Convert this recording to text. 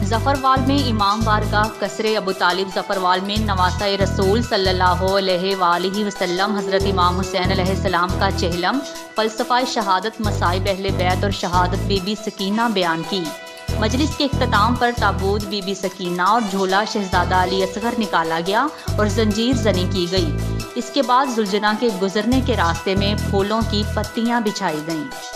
जफरवाल में इमाम बारगाह कसरे अबू तालिब जफरवाल में नवासा रसूल सल्लल्लाहु अलैहि वसल्लम हज़रत इमाम हुसैन अलैहिस्सलाम का चहलम फ़लसफ़ा शहादत मसाइब अहले बैत और शहादत बीबी सकीना बयान की। मजलिस के इख्तिताम पर ताबूत बीबी सकीना और झोला शहजादा अली असगर निकाला गया और जंजीर जनी की गई। इसके बाद जुलजना के गुजरने के रास्ते में फूलों की पत्तियां बिछाई गईं।